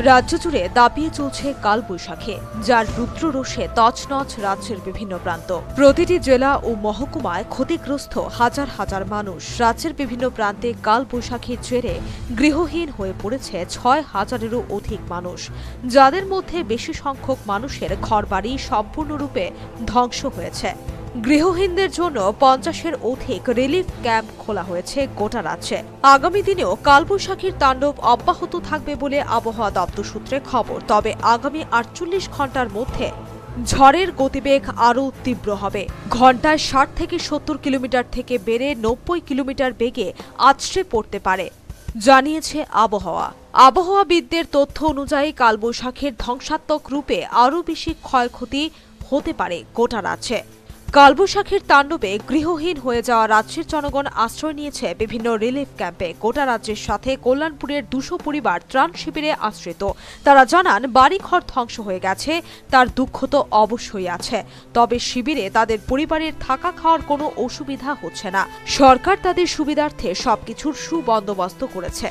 রাজ্য জুড়ে দাপিয়ে চলছে কালবৈশাখী, যার রুদ্ররোষে তছনছ রাজ্যের বিভিন্ন প্রান্ত। প্রতিটি জেলা ও মহকুমায় ক্ষতিগ্রস্ত হাজার হাজার মানুষ। রাজ্যের বিভিন্ন প্রান্তে কালবৈশাখীর জেরে গৃহহীন হয়ে পড়েছে ৬,০০০-এরও অধিক মানুষ, যাদের মধ্যে বেশি সংখ্যক মানুষের ঘরবাড়ি সম্পূর্ণরূপে ধ্বংস হয়েছে। গৃহহীনদের জন্য ৫০-এর অধিক রিলিফ ক্যাম্প খোলা হয়েছে গোটা রাজ্যে। আগামী দিনেও কালবৈশাখীর তাণ্ডব অব্যাহত থাকবে বলে আবহাওয়া দপ্তর সূত্রে খবর। তবে আগামী ৪৮ ঘণ্টার মধ্যে ঝড়ের গতিবেগ আরও তীব্র হবে। ঘণ্টায় ৬০ থেকে ৭০ কিলোমিটার থেকে বেড়ে ৯০ কিলোমিটার বেগে আছড়ে পড়তে পারে, জানিয়েছে আবহাওয়াবিদদের তথ্য অনুযায়ী কালবৈশাখীর ধ্বংসাত্মক রূপে আরও বেশি ক্ষয়ক্ষতি হতে পারে গোটা রাজ্যে। কালবৈশাখীর তাণ্ডবে গৃহহীন হয়ে যাওয়া রাজ্যের জনগণ আশ্রয় নিয়েছে বিভিন্ন রিলিফ ক্যাম্পে। গোটা রাজ্যের সাথে কল্যাণপুরের ২০০ পরিবার ত্রাণ শিবিরে আশ্রিত। তারা জানান, বাড়িঘর ধ্বংস হয়ে গেছে, তার দুঃখ তো অবশ্যই আছে। তবে শিবিরে তাদের পরিবারের থাকা খাওয়ার কোনো অসুবিধা হচ্ছে না। সরকার তাদের সুবিধার্থে সবকিছুর সুবন্দোবস্ত করেছে।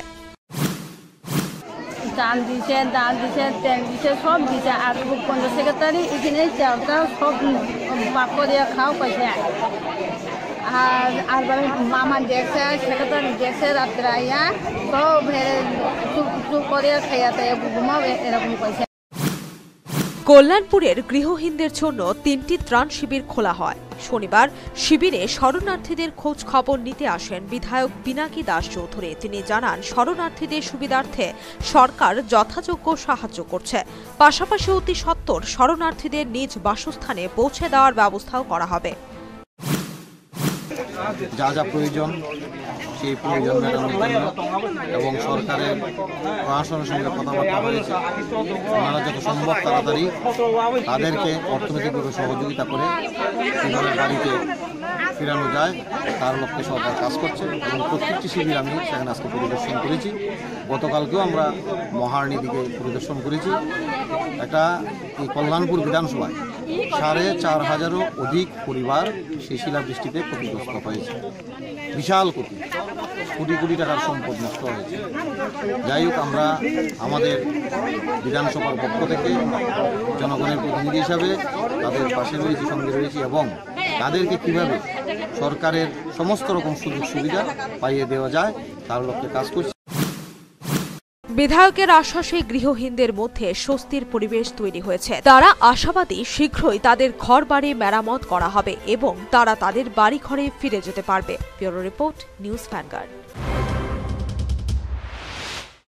চাল দিছে, ডাল দিছে, তেল দিছে, সব দিছে। আর পঞ্চায়েত সেক্রেটারি এখানে চালটা সব পাক দিয়ে খাও কইছে। আর আমার দেখছে, সেক্রেটারি দেখছে, রাত্রে আইয়া সব চুপ করে খাইয়া তাইয়া ঘুমাও এরকম কইছে। কল্যাণপুরের গৃহহীনদের জন্য ৩টি ত্রাণ শিবির খোলা হয়। শনিবার শিবিরে শরণার্থীদের খোঁজ খবর নিতে আসেন বিধায়ক পিনাকি দাস চৌধুরী। তিনি জানান, শরণার্থীদের সুবিধার্থে সরকার যথাযোগ্য সাহায্য করছে। পাশাপাশি অতি সত্বর শরণার্থীদের নিজ বাসস্থানে পৌঁছে দেওয়ার ব্যবস্থাও করা হবে। যা যা প্রয়োজন সেই প্রয়োজন মেটানোর জন্য এবং সরকারের প্রশাসনের সঙ্গে কথাবার্তা হয়েছে, ওনারা যত সম্ভব তাড়াতাড়ি তাদেরকে অর্থনৈতিকভাবে সহযোগিতা করে কীভাবে বাড়িতে ফেরানো যায় তার লক্ষ্যে সরকার কাজ করছে। এবং প্রত্যেকটি শিবির আমি সেখানে আজকে পরিদর্শন করেছি। গতকালকেও আমরা মহারানী দিকে পরিদর্শন করেছি। একটা এই কল্যাণপুর বিধানসভায় ৪,৫০০-এরও অধিক পরিবার সেই শিলাবৃষ্টিতে ক্ষতিগ্রস্ত হয়েছে। বিশাল কোটি কোটি টাকার সম্পদ নষ্ট হয়েছে। যাই হোক, আমরা আমাদের বিধানসভার পক্ষ থেকে জনগণের প্রতিনিধি হিসাবে তাদের পাশে রয়েছি, সঙ্গে রয়েছি এবং তাদেরকে কীভাবে সরকারের সমস্ত রকম সুযোগ সুবিধা পাইয়ে দেওয়া যায় তার লক্ষ্যে কাজ করছি। বিধায়কের আশ্বাসে গৃহহীনদের মধ্যে স্বস্তির পরিবেশ তৈরি হয়েছে। তারা আশাবাদী শীঘ্রই তাদের ঘরবাড়ি মেরামত করা হবে এবং তারা তাদের বাড়িঘরে ফিরে যেতে পারবে। Bureau report, news vanguard.